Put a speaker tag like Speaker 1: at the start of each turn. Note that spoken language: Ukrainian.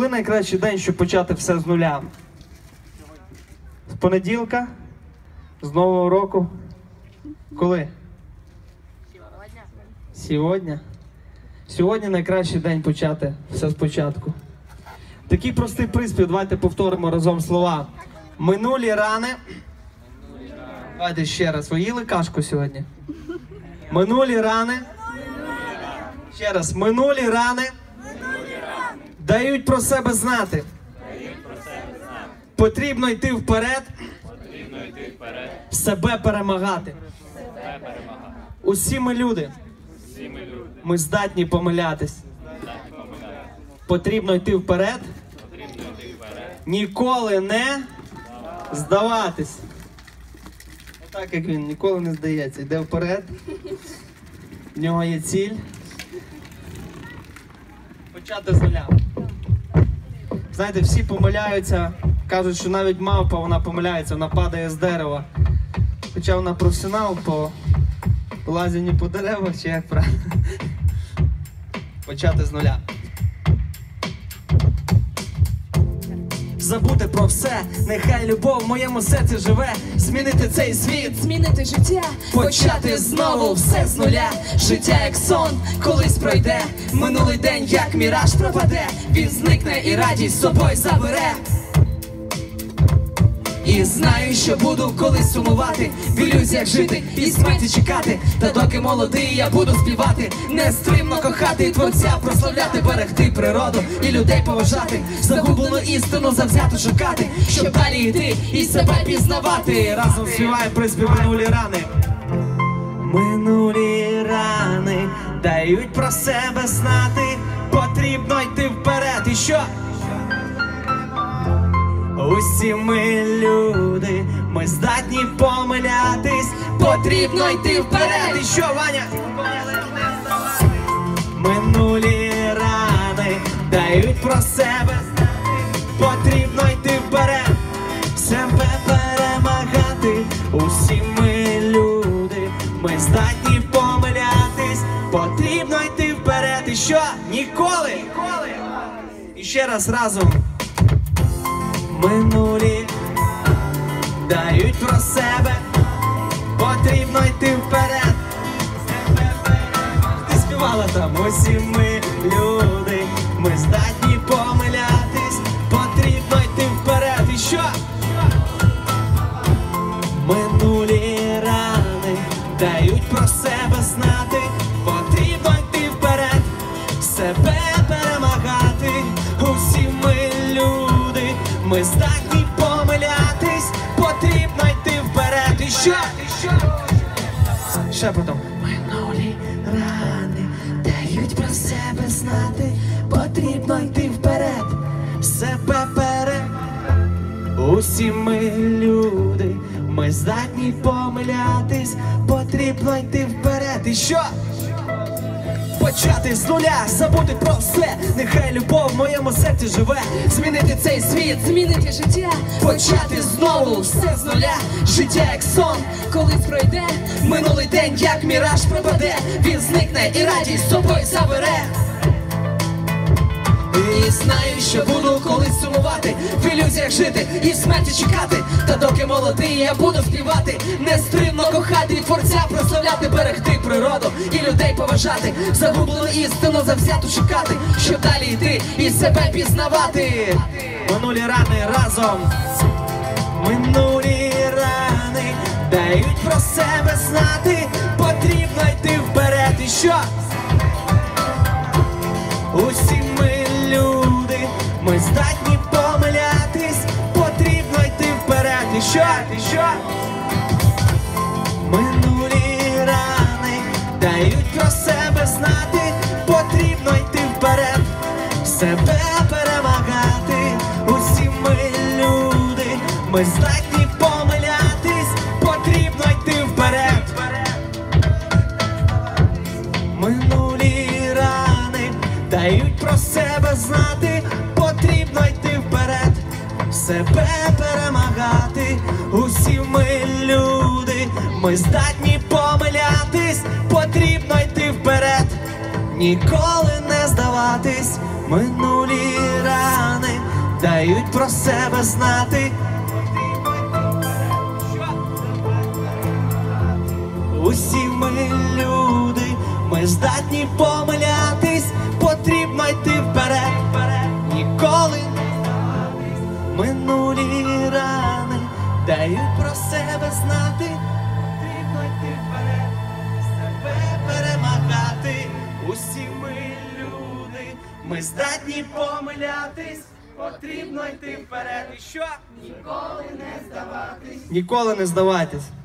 Speaker 1: Коли найкращий день, щоб почати все з нуля? З понеділка? З Нового року? Коли? Сьогодні? Сьогодні найкращий день почати все спочатку. Такий простий приспів, давайте повторимо разом слова. Минулі рани. Давайте ще раз. Ви їли кашку сьогодні? Минулі рани. Ще раз. Минулі рани дають про себе знати. Потрібно йти вперед. Себе перемагати. Усі ми люди. Ми здатні помилятись. Потрібно йти вперед. Ніколи не здаватись. Отак, як він ніколи не здається. Йде вперед. В нього є ціль. Почати з нуля. Знаєте, всі помиляються. Кажуть, що навіть мавпа, вона помиляється, вона падає з дерева. Хоча вона професіонал по лазінню по деревах, чи як правильно? Почати з нуля. Забути про все, нехай любов в моєму серці живе. Змінити цей світ,
Speaker 2: змінити життя,
Speaker 1: почати знову все з нуля. Життя як сон, колись пройде. Минулий день як міраж пропаде. Він зникне і радість з собою забере. І знаю, що буду колись сумувати, в ілюзіях жити і смерті чекати. Та доки молодий, я буду співати, нестримно кохати і творця прославляти, берегти природу і людей поважати, загублену істину завзято шукати, щоб далі йти і себе пізнавати. Разом співаємо приспів минулі рани. Минулі рани дають про себе знати, потрібно йти вперед. І що? Усі ми люди, ми здатні помилятись, потрібно йти вперед. І що, Ваня? Минулі рани дають про себе знати, потрібно йти вперед, себе перемагати. Усі ми люди, ми здатні помилятись, потрібно йти вперед. І що? Ніколи! І ще раз разом. Минулі дають про себе, потрібно йти вперед. Ти співала там. Усі ми люди, ми здатні помилятись, потрібно йти вперед. І що? Минулі рани дають про себе знати, потрібно йти вперед, себе перемагати. Усі ми люди, ми здатні помилятись, потрібно йти вперед. І що? Шепотом. Минулі рани дають про себе знати, потрібно йти вперед, себе Усі ми люди, ми здатні помилятись, потрібно йти вперед. І що? Почати з нуля, забути про все, нехай любов в моєму серці живе. Змінити цей світ,
Speaker 2: змінити життя,
Speaker 1: почати знову все з нуля. Життя як сон,
Speaker 2: колись пройде.
Speaker 1: Минулий день як міраж пропаде. Він зникне і радість з собою забере. І знаю, що буду колись сумувати, в ілюзіях жити і в смерті чекати. Та доки молодий, я буду співати, нестримно кохати і творця прославляти, берегти природу і людей поважати, загублену істину завзято шукати, щоб далі йти і себе пізнавати. Минулі рани разом. Минулі рани дають про себе знати, потрібно йти вперед. І що? Усі ми люди, ми здатні помилятись, потрібно йти вперед. І що? Минулі рани дають про себе знати, потрібно йти вперед, себе перемагати. Усі ми люди, ми здатні помилятись, потрібно йти вперед. Минулі рани дають про себе знати, потрібно йти вперед, себе перемагати. Усі ми люди, ми здатні помилятись, потрібно йти вперед, ніколи не здаватись. Минулі рани дають про себе знати. Усі ми люди, ми здатні помилятись, потрібно йти вперед, ніколи не здаватись. Минулі рани дають про себе знати, потрібно йти вперед, себе перемагати. Усі ми люди, ми здатні помилятись, потрібно йти вперед. І що? Ніколи не здаватись. Ніколи не здавайтесь.